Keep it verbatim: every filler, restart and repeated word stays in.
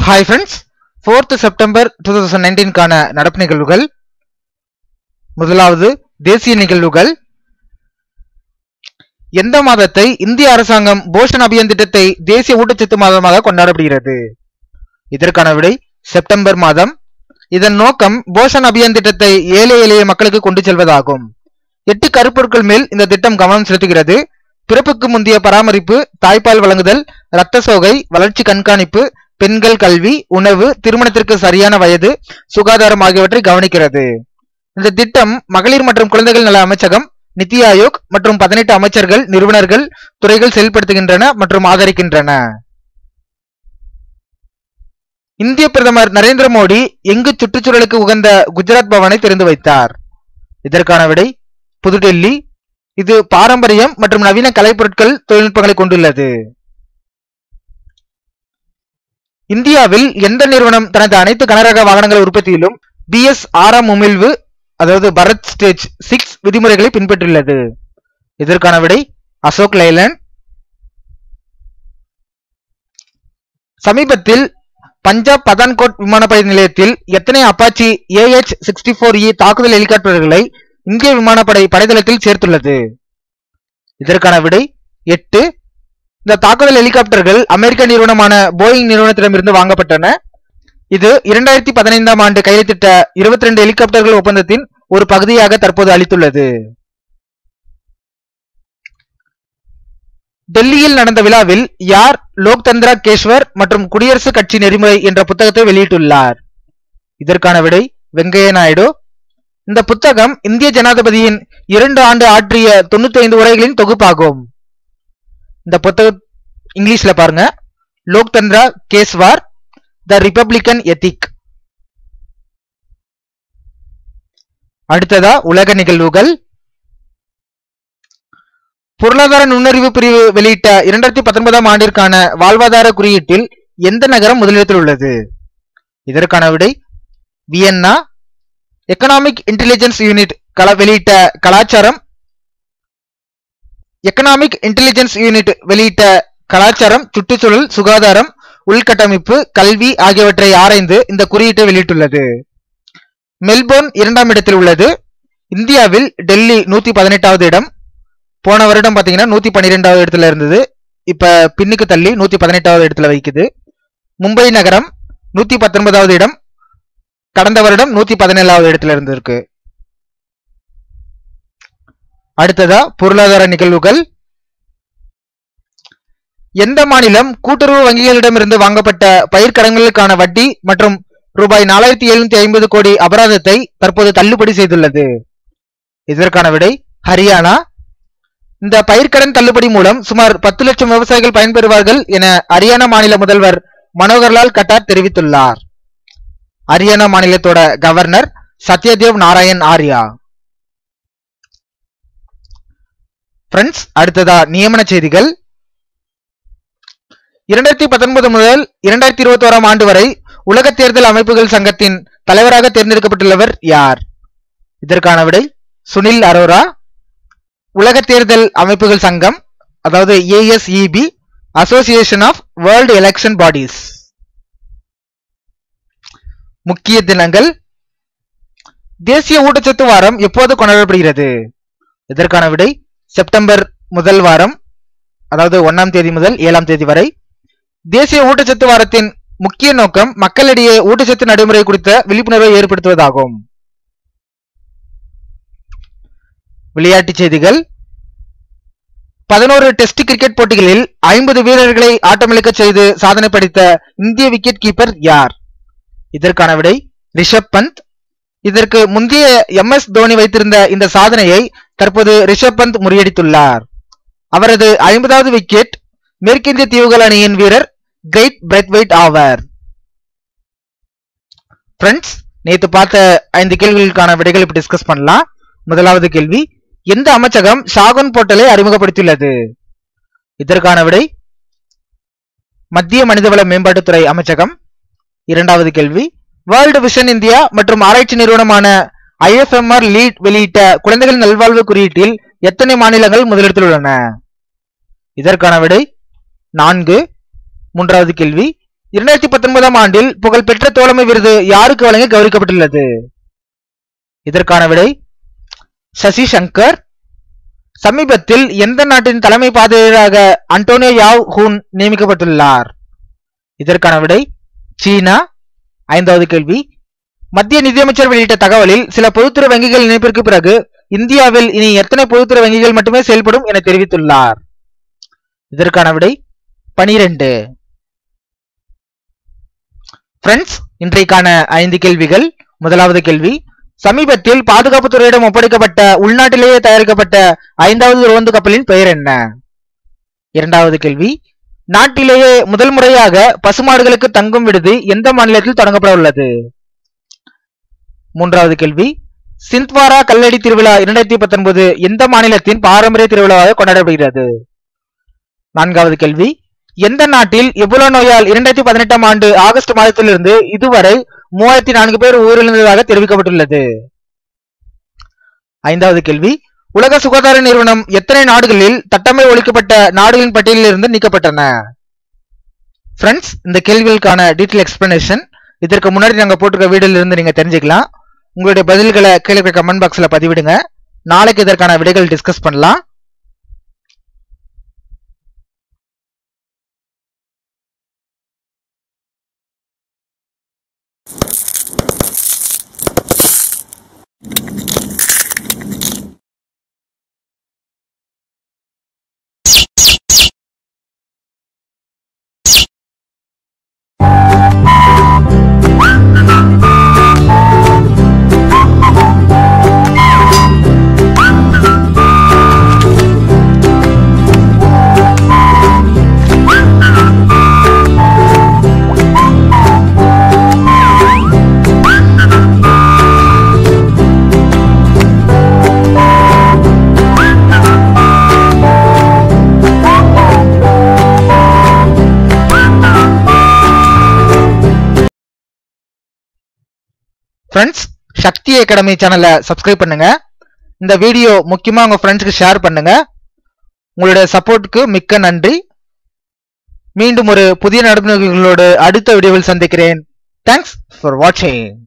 Hi friends, fourth September twenty nineteen கான நடப்பு நிகழ்வுகள். முதலாவது தேசிய நிகழ்வுகள். எந்த மாதத்தை இந்திய அரசாங்கம் போஷன் அபியான் திட்டத்தை தேசிய ஊட்டச்சத்து மாதமாக கொண்டாடப்படுகிறது? இதற்கான விடை செப்டம்பர் மாதம். இதன் நோக்கம் போஷன் அபியான் திட்டத்தை ஏழை எளிய மக்களுக்கு கொண்டு செல்வதாகும். எட்டு கருப்பொருட்கள் மேல் இந்த திட்டம் கவனம் செலுத்துகிறது. பிறப்புக்கு முந்தைய பராமரிப்பு, தாய்ப்பால் வழங்குதல், இரத்த சோகை, வளர்ச்சி கண்காணிப்பு, பெண்கள் கல்வி, உணவு, திருமணத்திற்கு சரியான வயது, சுகாதாரம் ஆகியவற்றை கவனிக்கிறது. இந்த திட்டம் மகளிர் மற்றும் குழந்தைகள் நல அமைச்சகம், நித்தி ஆயோக் மற்றும் பதினெட்டு அமைச்சர்கள், நிறுவனர்கள், துறைகள் செயல்படுத்துகின்றன மற்றும் ஆதரிக்கின்றன. இந்திய பிரதமர் நரேந்திர மோடி எங்கு சுற்றுச்சூழலுக்கு உகந்த குஜராத் பவனை திறந்து வைத்தார்? இதற்கான விடை புதுடெல்லி. இது பாரம்பரியம் மற்றும் நவீன கலைப்பொருட்கள் தொழில்நுட்பங்களை கொண்டுள்ளது. இந்தியாவில் எந்த நிறுவனம் தனது அனைத்து கனரக வாகனங்கள் உற்பத்தியிலும் பி எஸ் ஆறாம் உமிழ்வு அதாவது பரத் ஸ்டேஜ் சிக்ஸ் விதிமுறைகளை பின்பற்றியுள்ளது? இதற்கான விடை அசோக் லைலண்ட். சமீபத்தில் பஞ்சாப் பதான்கோட் விமானப்படை நிலையத்தில் எத்தனை Apache A H sixty four E தாக்குதல் ஹெலிகாப்டர்களை இந்திய விமானப்படை படைத்தளத்தில் சேர்த்துள்ளது? இதற்கான விடை எட்டு. இந்த தாக்குதல் ஹெலிகாப்டர்கள் அமெரிக்க நிறுவனமான போயிங் நிறுவனத்திடமிருந்து வாங்கப்பட்டன. இது இரண்டாயிரத்தி பதினைந்தாம் ஆண்டு கையெழுத்திட்ட இருபத்தி ரெண்டு ஹெலிகாப்டர்கள் ஒப்பந்தத்தின் ஒரு பகுதியாக தற்போது அளித்துள்ளது. டெல்லியில் நடந்த விழாவில் யார் லோக்தந்திரா கேஸ்வர் மற்றும் குடியரசுக் கட்சி நெறிமுறை என்ற புத்தகத்தை வெளியிட்டுள்ளார்? இதற்கான விடை வெங்கையா நாயுடு. இந்த புத்தகம் இந்திய ஜனாதிபதியின் இரண்டு ஆண்டு ஆற்றிய தொண்ணூத்தி ஐந்து உரைகளின் தொகுப்பாகும். இந்த புத்தகம் இங்கிலீஷ்ல பாருங்க, லோக்தந்திரா கேஸ்வார், த ரிபப்ளிகன் எத்திக். அடுத்ததா உலக நிகழ்வுகள். பொருளாதார நுண்ணறிவு பிரிவு வெளியிட்ட இரண்டாயிரத்தி பத்தொன்பதாம் ஆண்டிற்கான வாழ்வாதார குறியீட்டில் எந்த நகரம் முதலிடத்தில் உள்ளது? இதற்கான விடை வியன்னா. எக்கனாமிக் இன்டெலிஜென்ஸ் யூனிட் வெளியிட்ட கலாச்சாரம் எக்கனாமிக் இன்டெலிஜென்ஸ் யூனிட் வெளியிட்ட கலாச்சாரம், சுற்றுச்சூழல், சுகாதாரம், உள்கட்டமைப்பு, கல்வி ஆகியவற்றை ஆராய்ந்து இந்த குறியீட்டை வெளியிட்டுள்ளது. மெல்போர்ன் இரண்டாம் இடத்தில் உள்ளது. இந்தியாவில் டெல்லி நூத்தி பதினெட்டாவது இடம். போன வருடம் பாத்தீங்கன்னா நூத்தி பன்னிரெண்டாவது இடத்துல இருந்தது. இப்ப பின்னுக்கு தள்ளி நூத்தி பதினெட்டாவது இடத்துல வைக்குது. மும்பை நகரம் நூத்தி பத்தொன்பதாவது இடம். கடந்த வருடம் நூத்தி பதினேழாவது இடத்துல இருந்திருக்கு. அடுத்ததா பொருளாதார நிகழ்வுகள். எந்த மாநிலம் கூட்டுறவு வங்கிகளிடமிருந்து வாங்கப்பட்ட பயிர்க்கடன்களுக்கான வட்டி மற்றும் ரூபாய் நாலாயிரத்தி எழுநூத்தி ஐம்பது கோடி அபராதத்தை தற்போது தள்ளுபடி செய்துள்ளது? இதற்கான விடை ஹரியானா. இந்த பயிர்க்கடன் தள்ளுபடி மூலம் சுமார் பத்து லட்சம் விவசாயிகள் பயன்பெறுவார்கள் என ஹரியானா மாநில முதல்வர் மனோகர்லால் கட்டார் தெரிவித்துள்ளார். ஹரியானா மாநிலத்தோட கவர்னர் சத்யதேவ் நாராயண் ஆர்யா. ஃப்ரெண்ட்ஸ், அடுத்ததா நியமன செய்திகள். இரண்டாயிரத்தி பத்தொன்பது முதல் இரண்டாயிரத்தி இருபத்தி ஓராம் ஆண்டு வரை உலக தேர்தல் அமைப்புகள் சங்கத்தின் தலைவராக தேர்ந்தெடுக்கப்பட்டுள்ளவர் யார்? இதற்கான விடை சுனில் அரோரா. உலக தேர்தல் அமைப்புகள் சங்கம் அதாவது A S E B, association of world election bodies. முக்கிய தினங்கள். தேசிய ஊட்டச்சத்து வாரம் எப்போது கொண்டாடப்படுகிறது? இதற்கான விடை செப்டம்பர் முதல் வாரம், அதாவது ஒன்னாம் தேதி முதல் ஏழாம் தேதி வரை. தேசிய ஊட்டச்சத்து வாரத்தின் முக்கிய நோக்கம் மக்களிடையே ஊட்டச்சத்து நடைமுறை குறித்த விழிப்புணர்வை ஏற்படுத்துவதாகும். விளையாட்டுச் செய்திகள். பதினோரு டெஸ்ட் கிரிக்கெட் போட்டிகளில் ஐம்பது வீரர்களை ஆட்டமிழக்க செய்து சாதனை படைத்த இந்திய விக்கெட் கீப்பர் யார்? இதற்கான விடை ரிஷப் பந்த். இதற்கு முந்தைய எம் எஸ் தோனி வைத்திருந்த இந்த சாதனையை தற்போது ரிஷப் பந்த் முறியடித்துள்ளார். அவரது ஐம்பதாவது விக்கெட் மேற்கிந்திய தீவுகள் அணியின் வீரர் கிரேட் பிரெத்வைட் ஆவார். ஃப்ரெண்ட்ஸ், நேற்று பார்த்த ஐந்து கேள்விகளுக்கான விடைகள் இப்ப டிஸ்கஸ் பண்ணலாம். முதலாவது கேள்வி, எந்த அமைச்சகம் ஷாகுன் போர்ட்டலை அறிமுகப்படுத்தியுள்ளது? இதற்கான விடை மத்திய மனிதவள மேம்பாட்டுத்துறை அமைச்சகம். இரண்டாவது கேள்வி, வேர்ல்டு விஷன் இந்தியா மற்றும் ஆராய்ச்சி நிறுவனமான I F M R lead வெளியிட்ட குழந்தைகள் நல்வாழ்வு குறியீட்டில் எத்தனை மாநிலங்கள் முதலிடத்தில் உள்ளன? இதற்கான விடை நான்கு. மூன்றாவது கேள்வி, இரண்டாயிரத்தி பத்தொன்பதாம் ஆண்டில் புகழ்பெற்ற தோழமை விருது யாருக்கு வழங்கி கௌரவிக்கப்பட்டுள்ளது? இதற்கான விடை சசி சங்கர். சமீபத்தில் எந்த நாட்டின் தலைமை பாதுகாவலராக அன்டோனியோ யாவ் ஹூன் நியமிக்கப்பட்டுள்ளார்? இதற்கான விடை சீனா. ஐந்தாவது கேள்வி, மத்திய நிதியமைச்சர் வெளியிட்ட தகவலில் சில பொதுத்துறை வங்கிகள் இணைப்பிற்கு பிறகு இந்தியாவில் இனி எத்தனை பொதுத்துறை வங்கிகள் மட்டுமே செயல்படும் என தெரிவித்துள்ளார்? இதற்கான விடை பனிரெண்டு. ஃப்ரெண்ட்ஸ், இன்றைக்கான ஐந்து கேள்விகள். முதலாவது கேள்வி, சமீபத்தில் பாதுகாப்புத்துறையிடம் ஒப்படைக்கப்பட்ட உள்நாட்டிலேயே தயாரிக்கப்பட்ட ஐந்தாவது ரோந்து கப்பலின் பெயர் என்ன? இரண்டாவது கேள்வி, நாட்டிலேயே முதல் முறையாக பசுமாடுகளுக்கு தங்கும் விடுதி எந்த மாநிலத்தில் தொடங்கப்பட உள்ளது? மூன்றாவது கேள்வி, சிந்த்வாரா கல்லடி திருவிழா இரண்டாயிரத்தி பத்தொன்பது எந்த மாநிலத்தின் பாரம்பரிய திருவிழாவாக கொண்டாடப்படுகிறது? நான்காவது கேள்வி, எந்த நாட்டில் எபோலா நோயால் இரண்டாயிரத்தி பதினெட்டாம் ஆண்டு ஆகஸ்ட் மாதத்திலிருந்து இதுவரை மூவாயிரத்தி நான்கு பேர் உயிரிழந்ததாக தெரிவிக்கப்பட்டுள்ளது? ஐந்தாவது கேள்வி, உலக சுகாதார நிறுவனம் எத்தனை நாடுகளில் தட்டமை ஒழிக்கப்பட்ட நாடுகளின் பட்டியலில் இருந்து நீக்கப்பட்டன? ஃப்ரெண்ட்ஸ், இந்த கேள்விகளுக்கான டீட்டெயில் எக்ஸ்பிளனேஷன் இதற்கு முன்னாடி நாங்கள் போட்டிருக்க வீடியோல இருந்து நீங்க தெரிஞ்சுக்கலாம். உங்களுடைய பதில்களை கீழே கமெண்ட் பாக்ஸ்ல பதிவிடுங்க. நாளைக்கு இதற்கான விடைகள் டிஸ்கஸ் பண்ணலாம். ஃப்ரெண்ட்ஸ், சக்தி அகாடமி சேனலை சப்ஸ்கிரைப் பண்ணுங்க. இந்த வீடியோ முக்கியமா உங்க ஃப்ரெண்ட்ஸ்க்கு ஷேர் பண்ணுங்க. உங்களுடைய சப்போர்ட்டுக்கு மிக்க நன்றி. மீண்டும் ஒரு புதிய நடவடிக்கைகளோடு அடுத்த வீடியோவில் சந்திக்கிறேன். தேங்க்ஸ் ஃபார் வாட்சிங்.